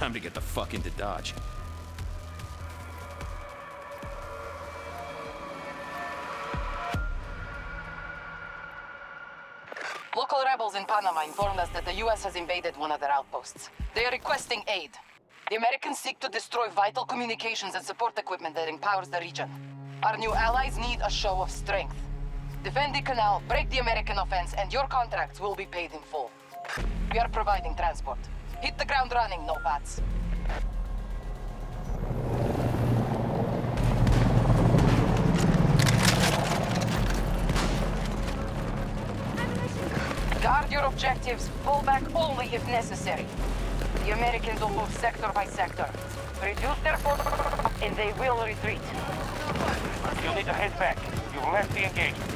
Time to get the fuck into Dodge. Local rebels in Panama informed us that the U.S. has invaded one of their outposts. They are requesting aid. The Americans seek to destroy vital communications and support equipment that empowers the region. Our new allies need a show of strength. Defend the canal, break the American offense, and your contracts will be paid in full. We are providing transport. Hit the ground running, Novats. Guard your objectives, pull back only if necessary. The Americans will move sector by sector. Reduce their force, and they will retreat. You'll need to head back. You've left the engagement.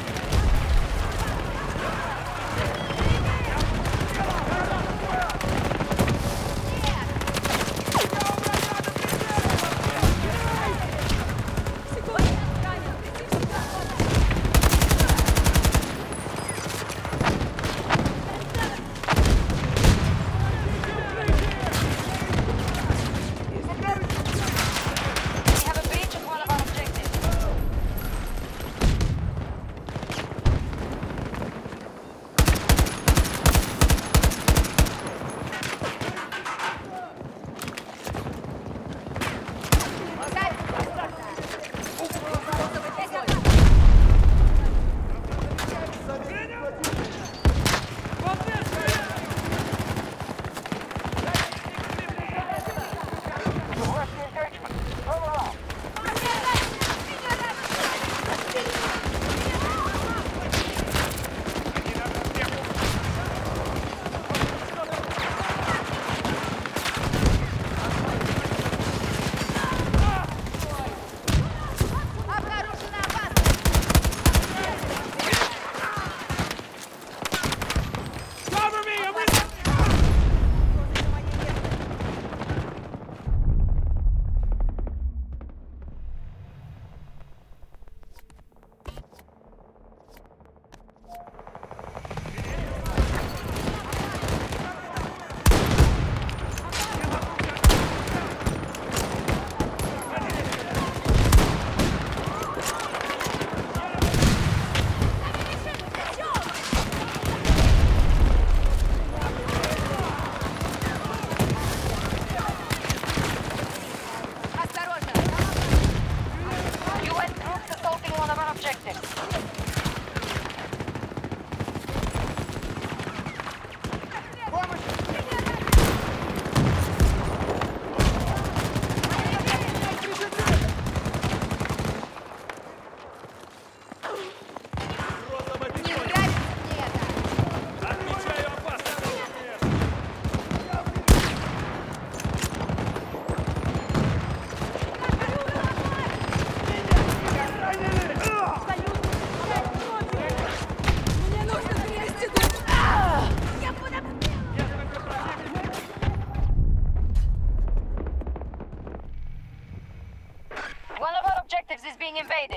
is being invaded.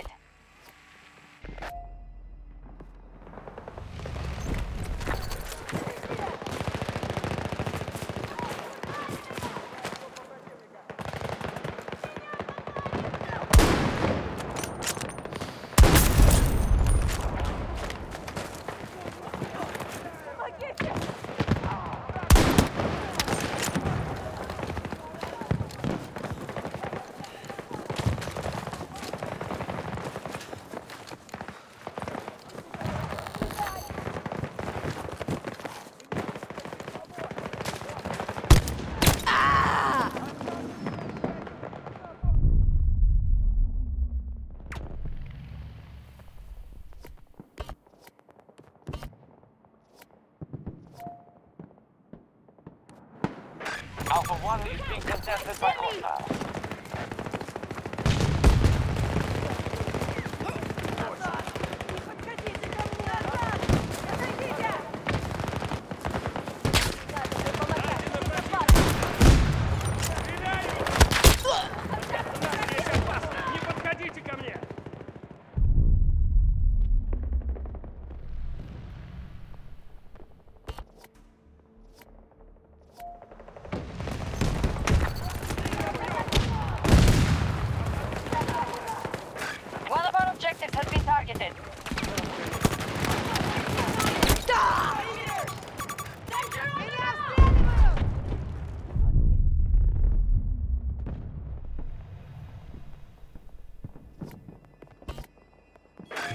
Alpha 1 is being contested by hostiles.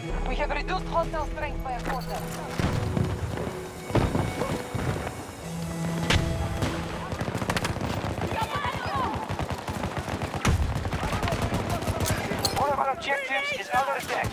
We have reduced hostile strength by a quarter. One of our objectives is under attack.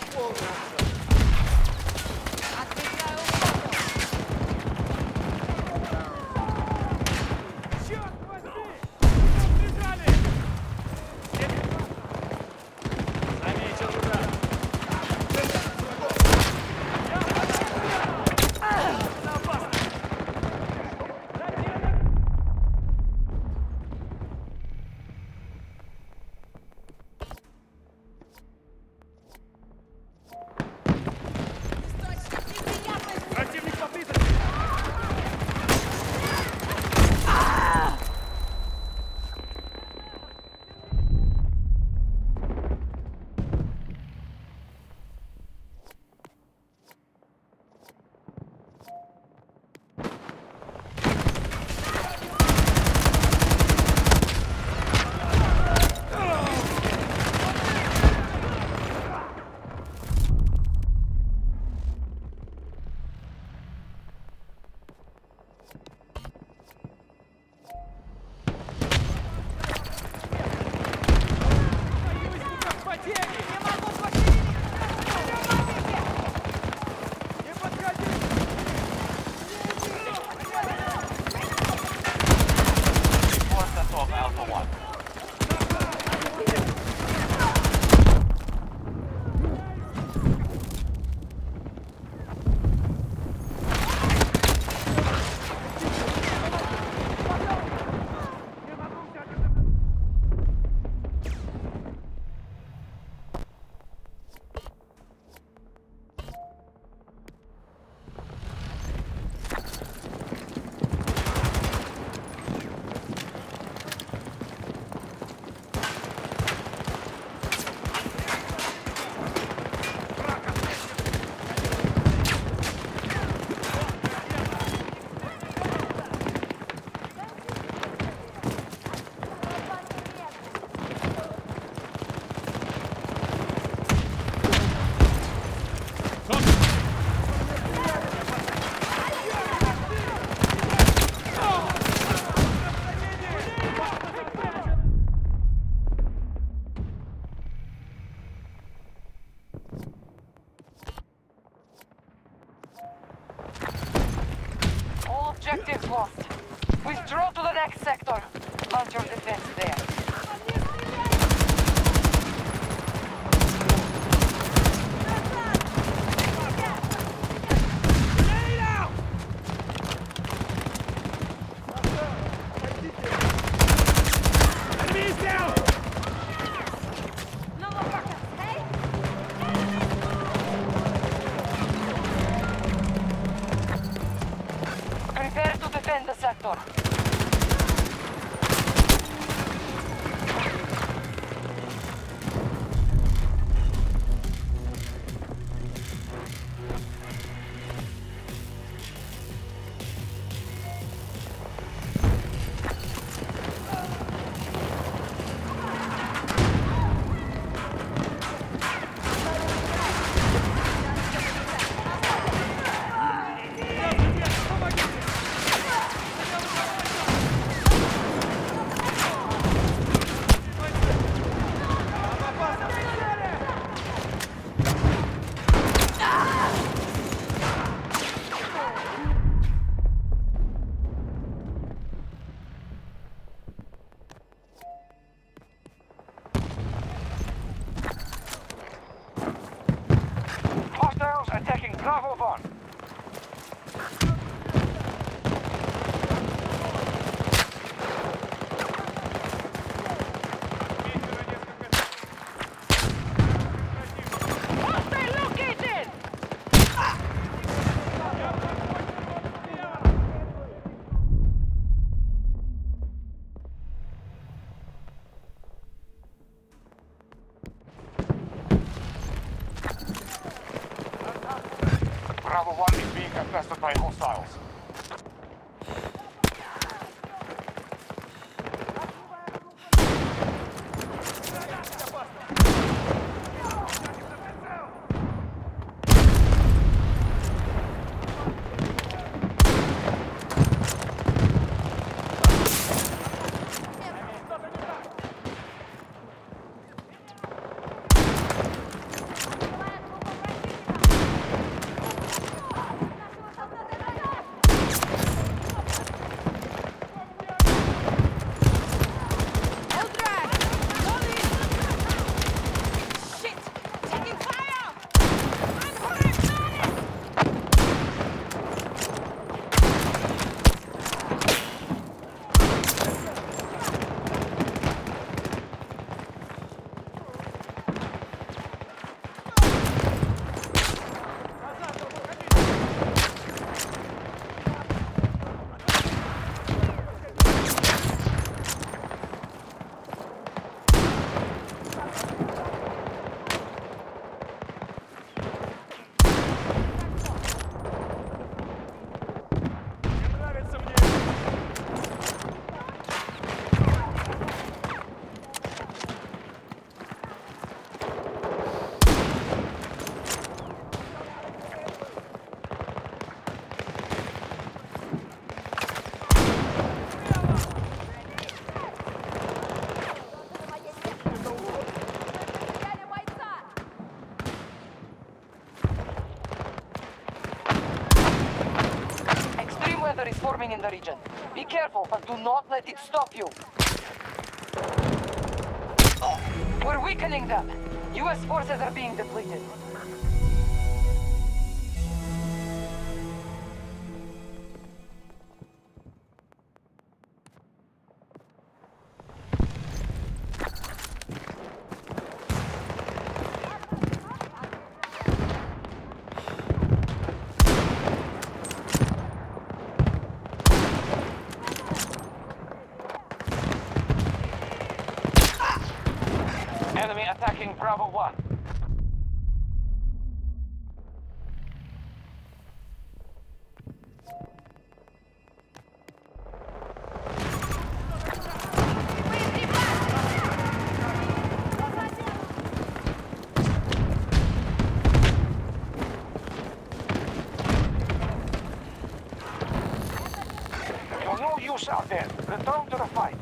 Objective lost. Withdraw to the next sector. Launch your defense there. Prepare to defend the sector. Hostiles attacking Bravo 1. Bravo 1 is being infested by hostiles. is forming in the region. Be careful, but do not let it stop you. We're weakening them. U.S. forces are being depleted. Enemy attacking Bravo 1. You're no use out there. Return to the fight.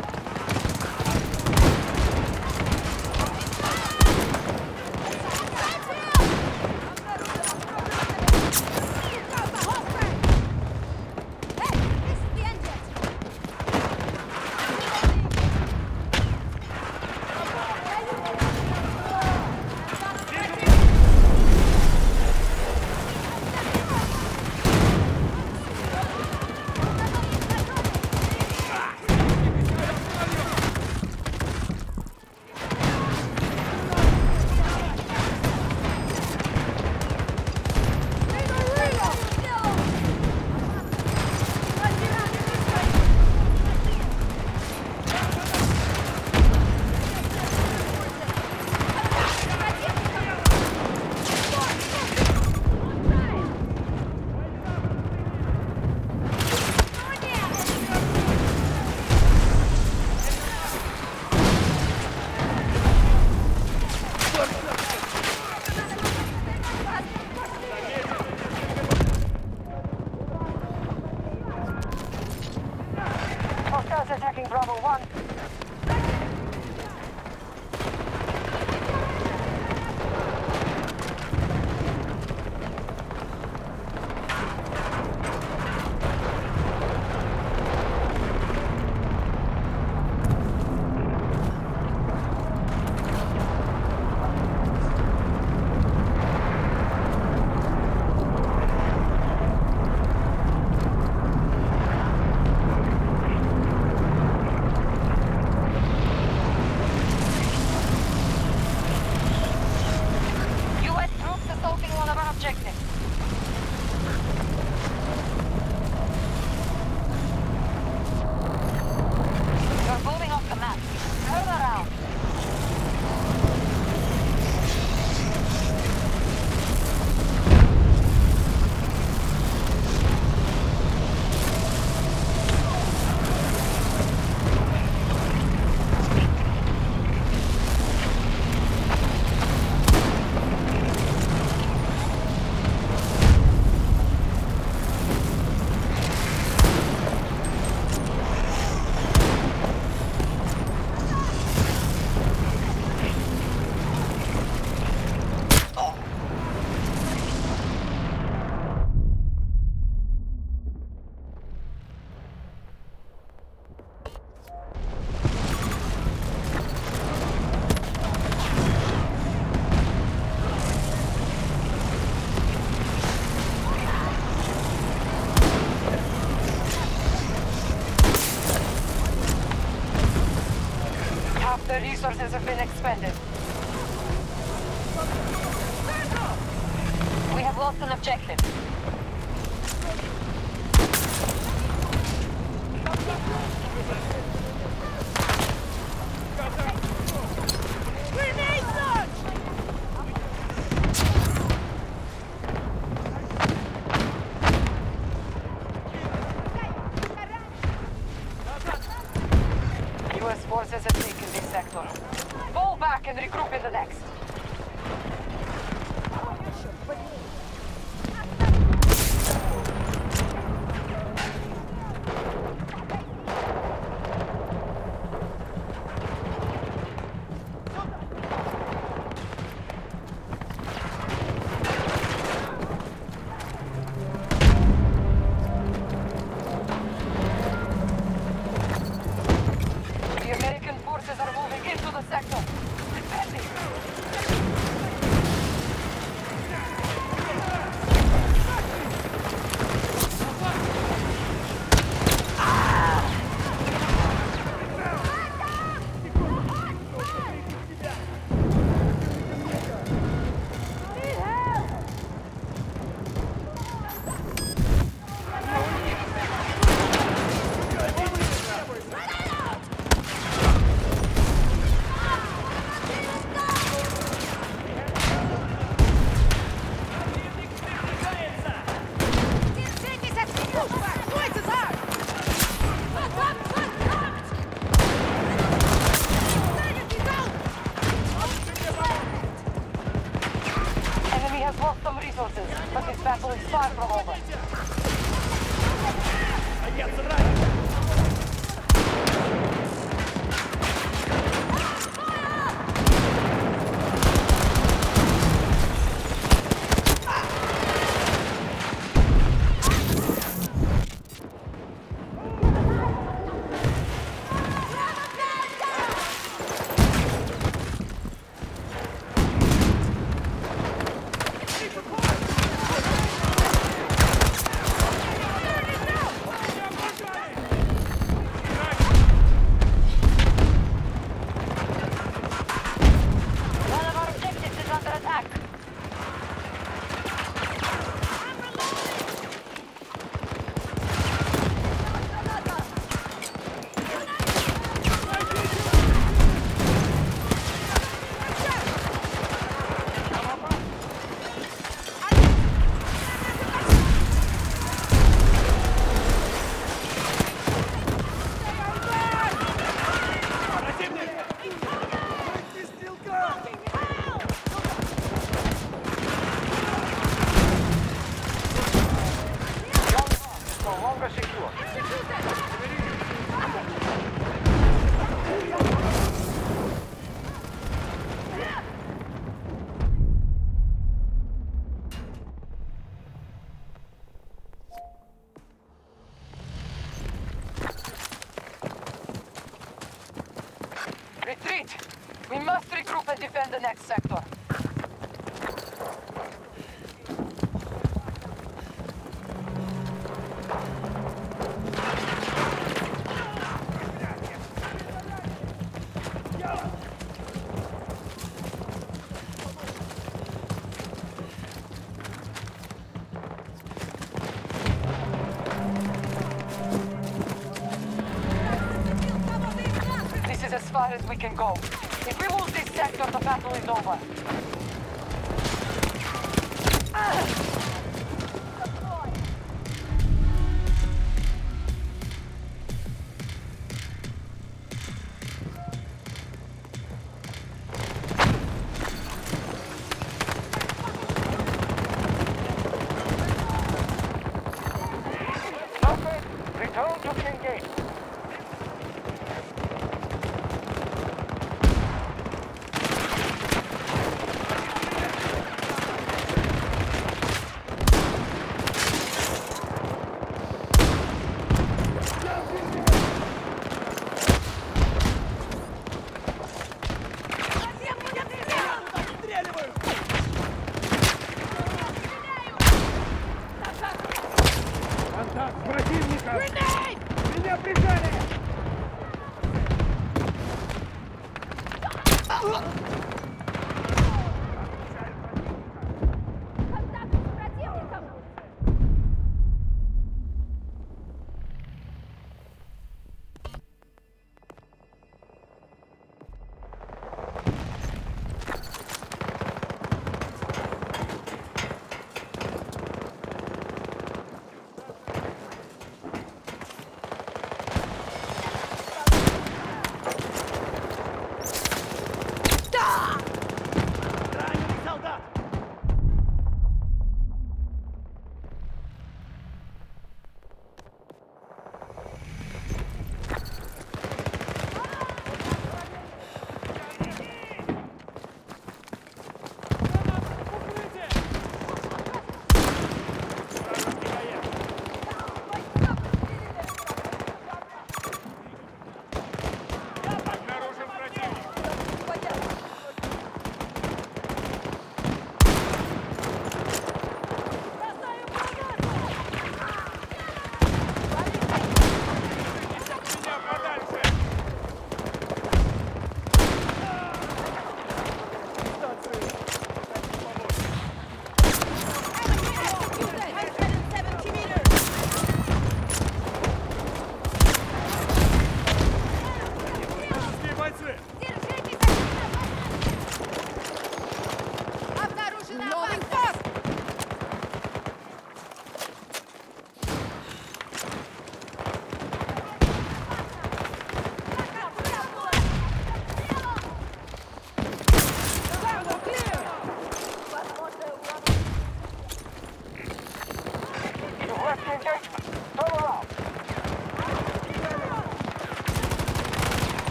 Hostiles attacking Bravo 1. The resources have been expended. We have lost an objective. U.S. forces have taken this sector. Fall back and regroup in the next. has lost some resources, but this battle is far from over. Retreat! We must regroup and defend the next sector. This is as far as we can go. If we lose this sector, the battle is over. Noted. Return to engage. Контакт с противником! Меня прикрывают!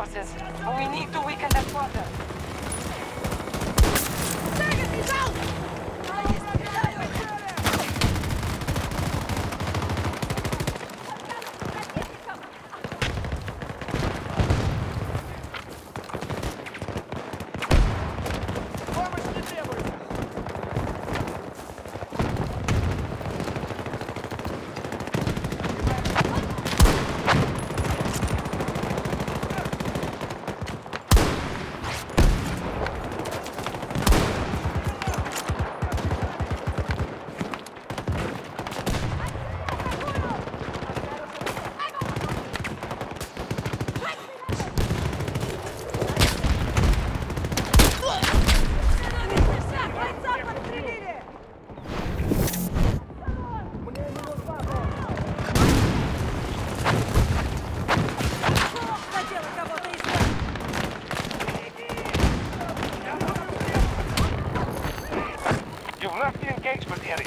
resources, but we need to weaken that quarter. You've left the engagement area.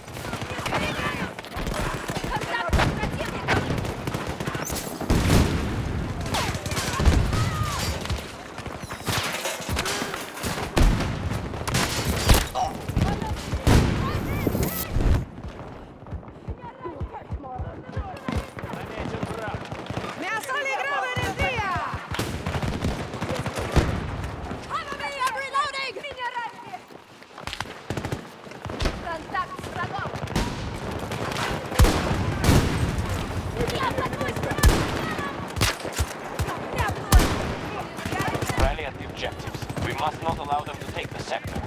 Rally at the objectives. We must not allow them to take the sector.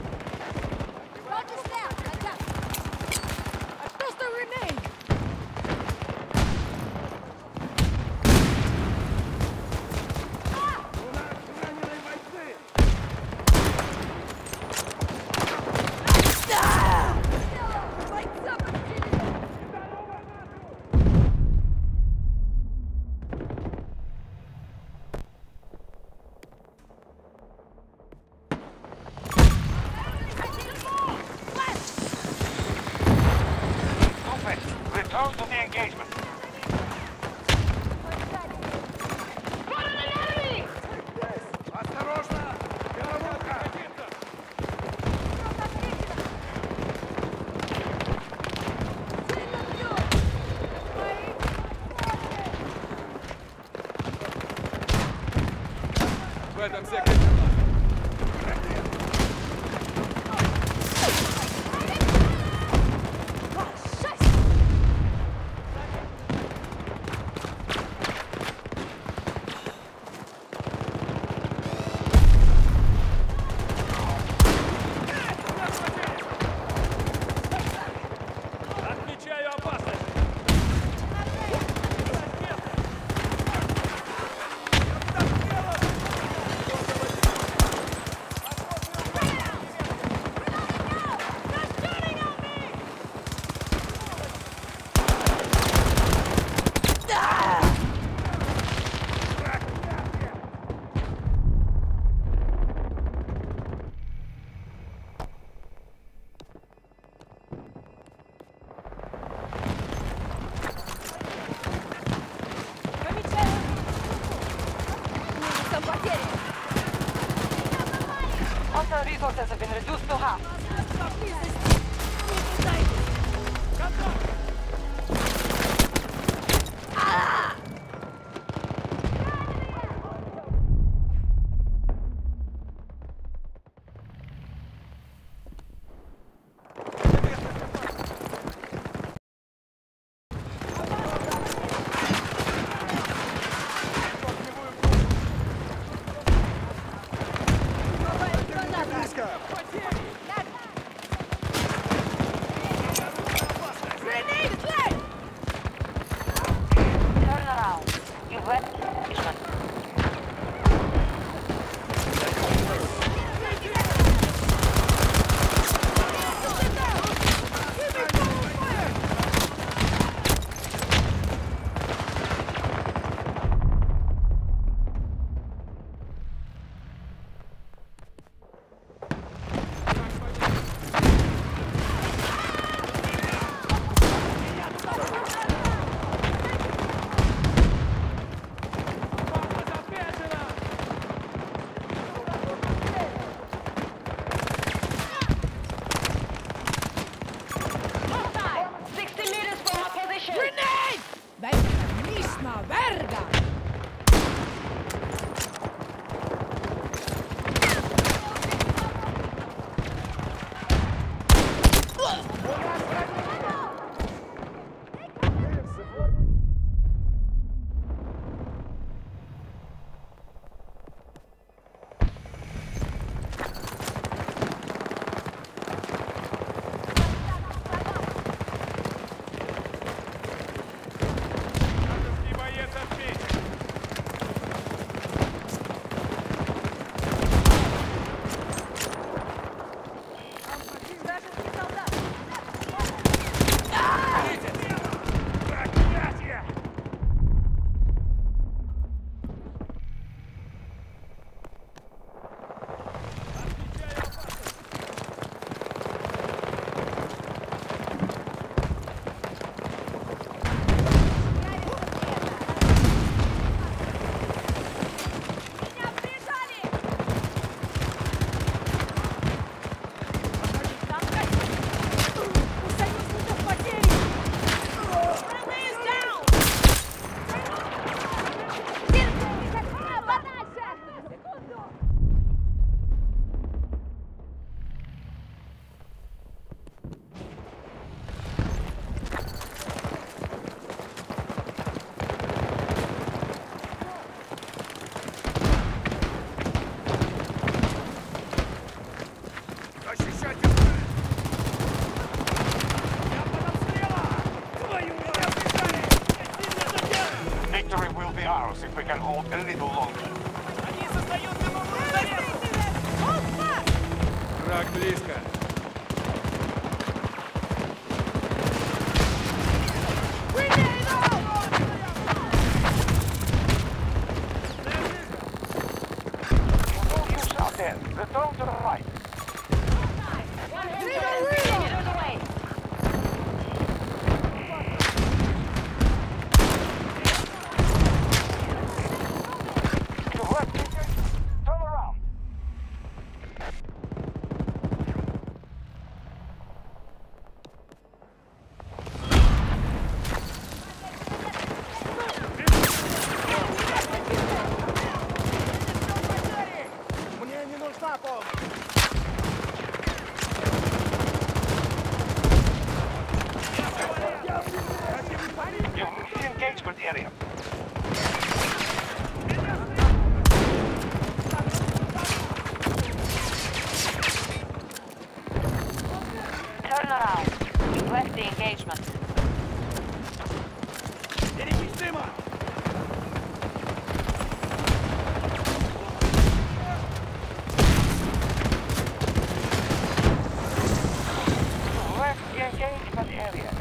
Return to the engagement. В этом секторе. Отмечаю опасность. Hostile resources have been reduced to half. Turn a little longer. Враг близко. Don't use out there. Return to the right. To left, turn around. Мне не нужна помощь. You've moved the engagement area. Turn around. Request the engagement. Переместимо! To left the engagement area.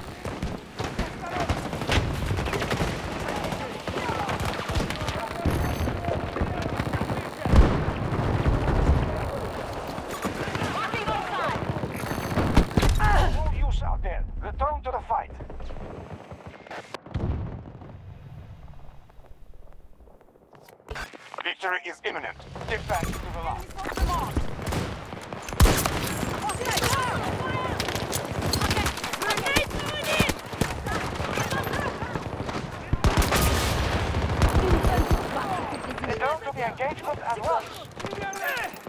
No use out there. Return to the fight. Victory is imminent. Get back to the line. Return to the engagement at once.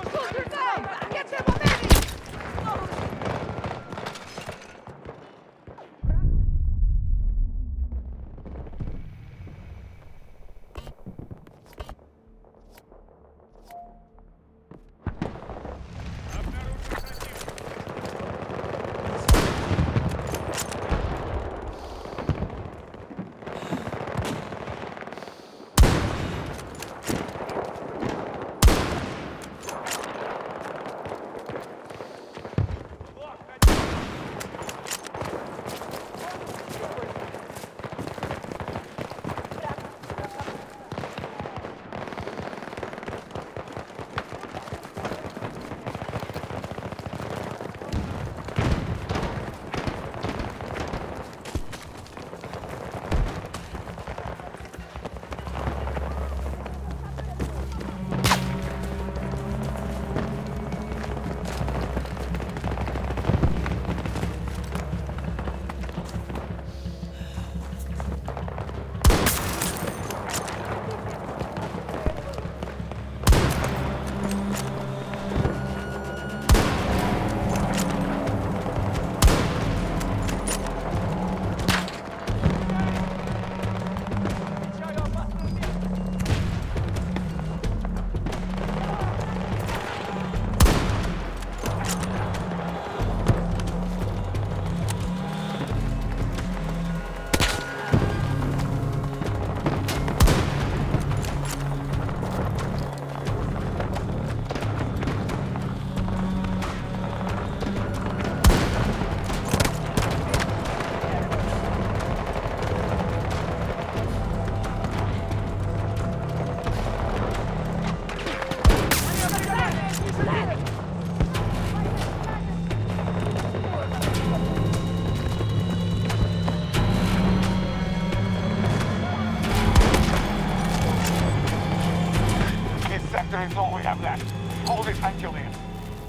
There is all we have left. Hold it until then.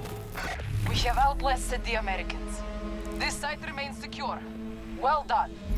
We have outlasted the Americans. This site remains secure. Well done.